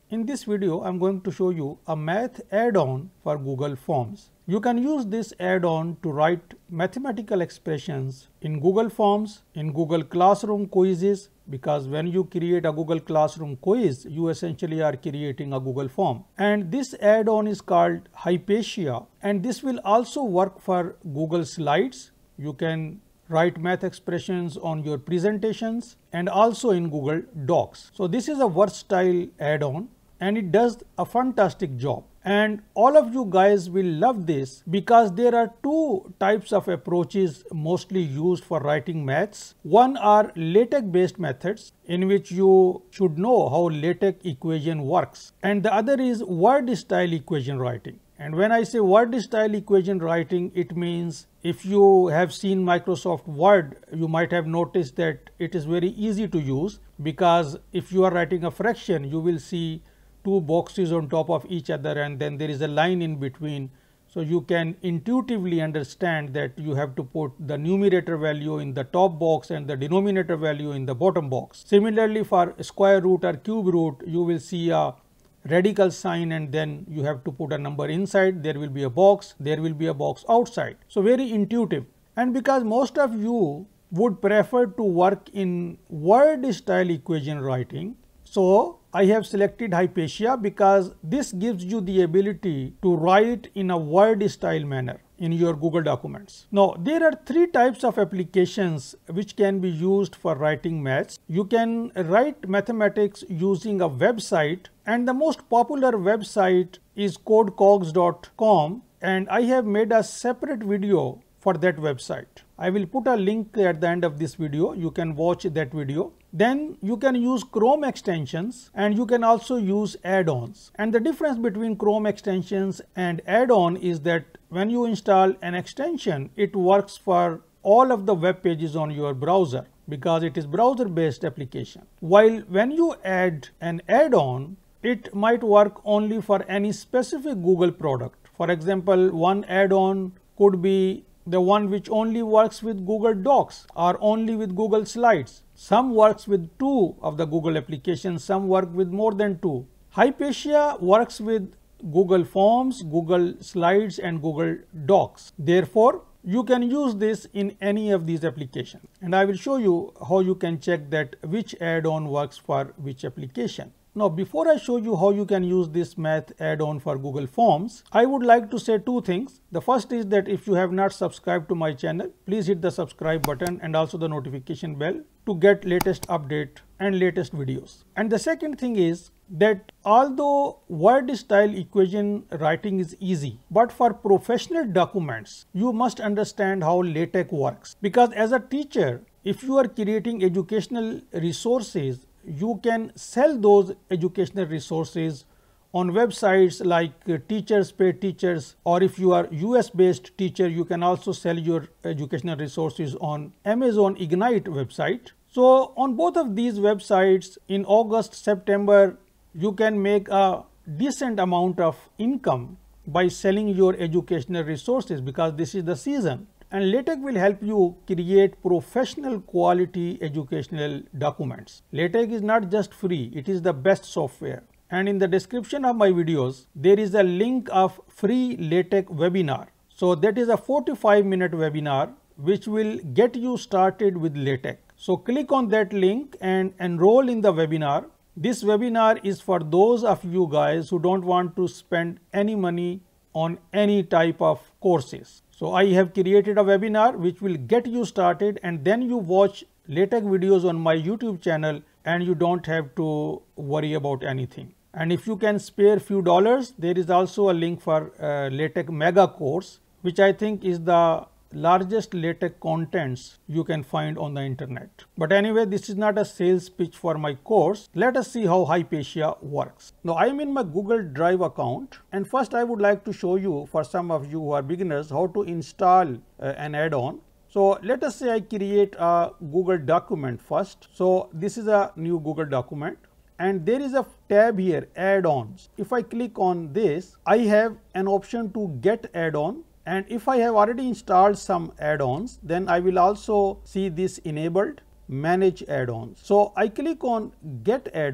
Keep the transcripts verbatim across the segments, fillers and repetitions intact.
In this video, I'm going to show you a math add-on for Google Forms. You can use this add-on to write mathematical expressions in Google Forms, in Google Classroom quizzes, because when you create a Google Classroom quiz, you essentially are creating a Google form. And this add-on is called Hypatia, and this will also work for Google Slides. You can write math expressions on your presentations and also in Google Docs. So this is a versatile add-on and it does a fantastic job. And all of you guys will love this because there are two types of approaches mostly used for writing maths. One are LaTeX based methods in which you should know how LaTeX equation works. And the other is word style equation writing. And when I say word style equation writing, it means if you have seen Microsoft Word, you might have noticed that it is very easy to use, because if you are writing a fraction, you will see two boxes on top of each other and then there is a line in between. So you can intuitively understand that you have to put the numerator value in the top box and the denominator value in the bottom box. Similarly, for square root or cube root, you will see a radical sign and then you have to put a number inside, there will be a box, there will be a box outside. So very intuitive. And because most of you would prefer to work in word style equation writing, so I have selected Hypatia because this gives you the ability to write in a word style manner in your Google documents. Now, there are three types of applications which can be used for writing maths. You can write mathematics using a website, and the most popular website is codecogs dot com, and I have made a separate video for that website. I will put a link at the end of this video. You can watch that video. Then you can use Chrome extensions and you can also use add-ons. And the difference between Chrome extensions and add-on is that when you install an extension, it works for all of the web pages on your browser because it is browser-based application. While when you add an add-on, it might work only for any specific Google product. For example, one add-on could be the one which only works with Google Docs or only with Google Slides. Some works with two of the Google applications, some work with more than two. Hypatia works with Google Forms, Google Slides and Google Docs. Therefore, you can use this in any of these applications. And I will show you how you can check that which add-on works for which application. Now, before I show you how you can use this math add-on for Google Forms, I would like to say two things. The first is that if you have not subscribed to my channel, please hit the subscribe button and also the notification bell to get latest update and latest videos. And the second thing is that although word style equation writing is easy, but for professional documents, you must understand how LaTeX works. Because as a teacher, if you are creating educational resources, you can sell those educational resources on websites like uh, Teachers Pay Teachers, or if you are U S based teacher, you can also sell your educational resources on Amazon Ignite website. So on both of these websites in August, September, you can make a decent amount of income by selling your educational resources because this is the season. And LaTeX will help you create professional quality educational documents. LaTeX is not just free, it is the best software. And in the description of my videos, there is a link of free LaTeX webinar. So that is a forty-five minute webinar which will get you started with LaTeX. So click on that link and enroll in the webinar. This webinar is for those of you guys who don't want to spend any money on any type of courses. So I have created a webinar which will get you started, and then you watch LaTeX videos on my YouTube channel and you don't have to worry about anything. And if you can spare few dollars, there is also a link for uh, LaTeX mega course, which I think is the largest LaTeX contents you can find on the internet. But anyway, this is not a sales pitch for my course. Let us see how Hypatia works. Now I am in my Google Drive account, and first I would like to show you, for some of you who are beginners, how to install uh, an add-on. So let us say I create a Google document first. So this is a new Google document, and there is a tab here, add-ons. If I click on this, I have an option to get add-on. And if I have already installed some add-ons, then I will also see this enabled, manage add-ons. So I click on get add-on,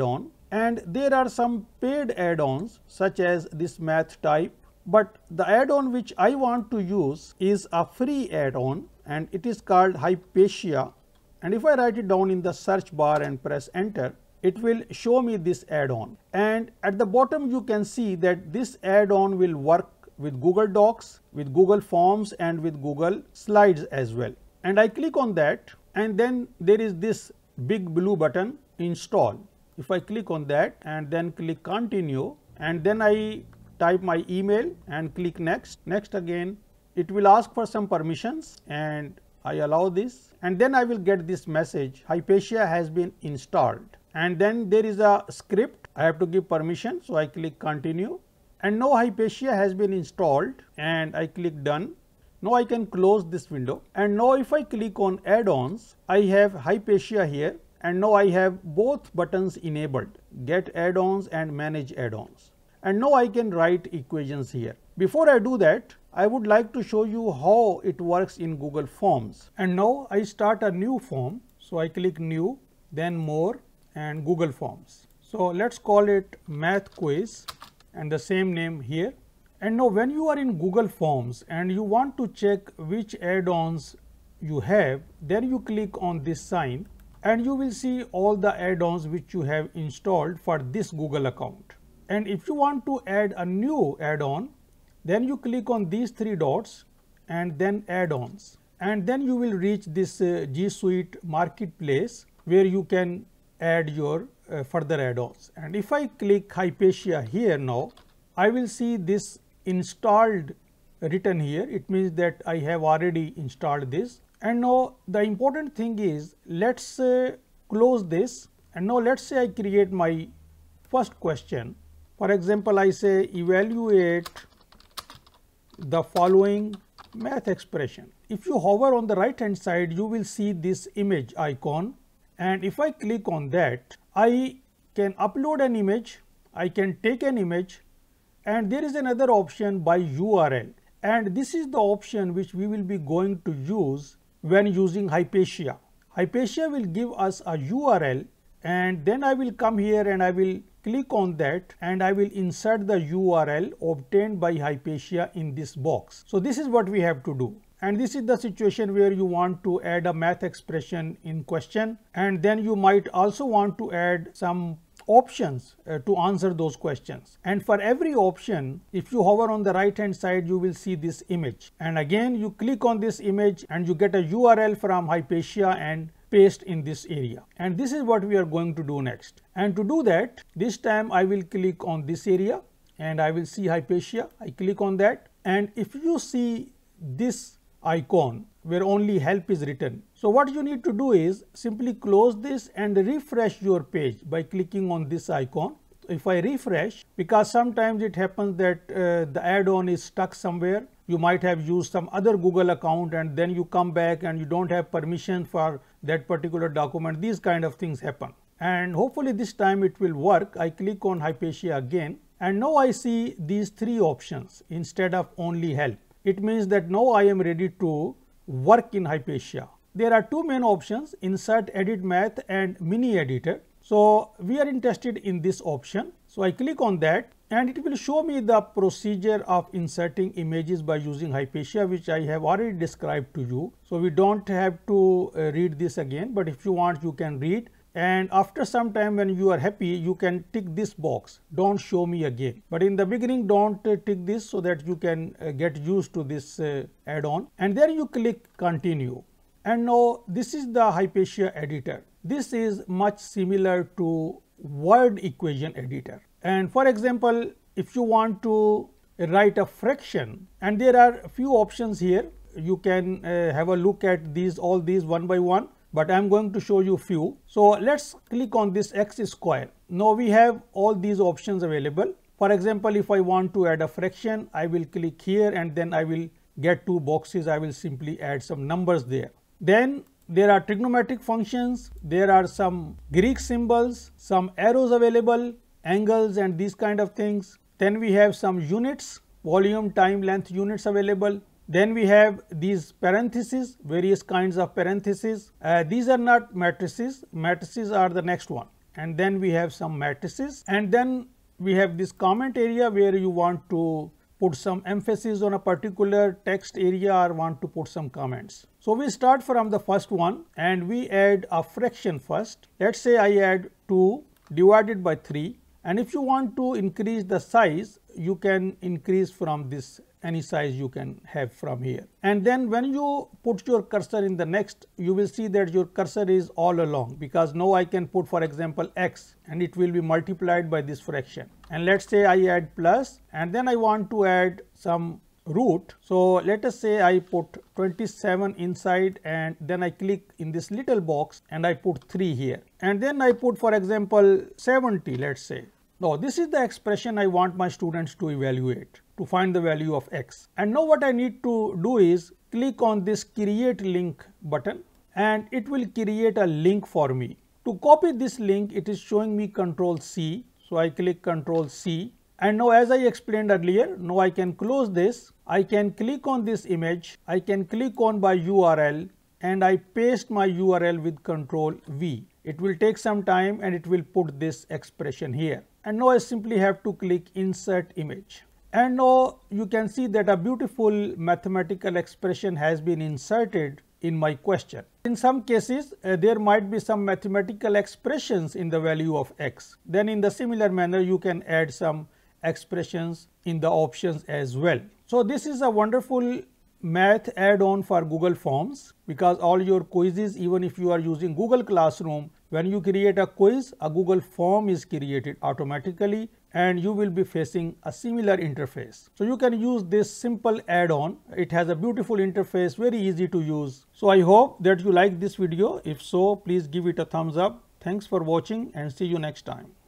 And there are some paid add-ons such as this math type, but the add-on which I want to use is a free add-on and it is called Hypatia. And if I write it down in the search bar and press enter, it will show me this add-on. And at the bottom you can see that this add-on will work with Google Docs, with Google Forms and with Google Slides as well. And I click on that, and then there is this big blue button, install. If I click on that and then click continue, and then I type my email and click next, next again, it will ask for some permissions and I allow this, and then I will get this message, Hypatia has been installed. And then there is a script, I have to give permission, so I click continue, and now Hypatia has been installed and I click done. Now I can close this window, and now if I click on add-ons, I have Hypatia here, and now I have both buttons enabled, get add-ons and manage add-ons. And now I can write equations here. Before I do that, I would like to show you how it works in Google Forms. And now I start a new form, so I click new, then more and Google Forms. So let's call it math quiz and the same name here. And now when you are in Google Forms and you want to check which add-ons you have, then you click on this sign and you will see all the add-ons which you have installed for this Google account. And if you want to add a new add-on, then you click on these three dots and then add-ons, and then you will reach this uh, G Suite marketplace where you can add your uh, further add-ons. And if I click Hypatia here now, I will see this installed written here. It means that I have already installed this. And now the important thing is, let's uh, close this, and now let's say I create my first question. For example, I say evaluate the following math expression. If you hover on the right hand side, you will see this image icon, and if I click on that, I can upload an image, I can take an image, and there is another option by U R L, and this is the option which we will be going to use when using Hypatia. Hypatia will give us a U R L, and then I will come here and I will click on that and I will insert the U R L obtained by Hypatia in this box. So this is what we have to do. And this is the situation where you want to add a math expression in question, and then you might also want to add some options uh, to answer those questions. And for every option, if you hover on the right hand side, you will see this image, and again you click on this image and you get a U R L from Hypatia and paste in this area. And this is what we are going to do next. And to do that, this time I will click on this area and I will see Hypatia. I click on that, and if you see this icon where only help is written, so what you need to do is simply close this and refresh your page by clicking on this icon. If I refresh, because sometimes it happens that uh, the add-on is stuck somewhere, you might have used some other Google account and then you come back and you don't have permission for that particular document. These kind of things happen, and hopefully this time it will work. I click on Hypatia again, and now I see these three options instead of only help. It means that now I am ready to work in Hypatia. There are two main options, insert, edit math and mini editor. So we are interested in this option. So I click on that and it will show me the procedure of inserting images by using Hypatia, which I have already described to you. So we don't have to uh, read this again, but if you want, you can read. And after some time, when you are happy, you can tick this box, don't show me again. But in the beginning, don't uh, tick this so that you can uh, get used to this uh, add-on. And then you click continue. And now this is the Hypatia editor. This is much similar to word equation editor. And for example, if you want to write a fraction, and there are a few options here, you can uh, have a look at these, all these one by one, but I am going to show you few. So let's click on this x square. Now we have all these options available. For example, if I want to add a fraction, I will click here and then I will get two boxes. I will simply add some numbers there. Then there are trigonometric functions, there are some Greek symbols, some arrows available, angles and these kind of things. Then we have some units, volume, time, length units available. Then we have these parentheses, various kinds of parentheses. Uh, these are not matrices, matrices are the next one. and then we have some matrices, and then we have this comment area where you want to put some emphasis on a particular text area or want to put some comments. So we start from the first one and we add a fraction first. Let's say I add two divided by three, and if you want to increase the size, you can increase from this, any size you can have from here. And then when you put your cursor in the next, you will see that your cursor is all along, because now I can put, for example, x, and it will be multiplied by this fraction. And let's say I add plus, and then I want to add some root. So let us say I put twenty-seven inside, and then I click in this little box and I put three here, and then I put, for example, seventy, let's say. Now this is the expression I want my students to evaluate, to find the value of x. And now what I need to do is click on this create link button, and it will create a link for me. To copy this link, it is showing me control C. So I click control C, and now as I explained earlier, now I can close this. I can click on this image, I can click on my U R L, and I paste my U R L with control V. It will take some time and it will put this expression here. And now I simply have to click insert image. And now you can see that a beautiful mathematical expression has been inserted in my question. In some cases, uh, there might be some mathematical expressions in the value of x. Then in the similar manner, you can add some expressions in the options as well. So this is a wonderful math add-on for Google Forms, because all your quizzes, even if you are using Google Classroom, when you create a quiz, a Google form is created automatically and you will be facing a similar interface. So you can use this simple add-on. It has a beautiful interface, very easy to use. So I hope that you like this video. If so, please give it a thumbs up. Thanks for watching and see you next time.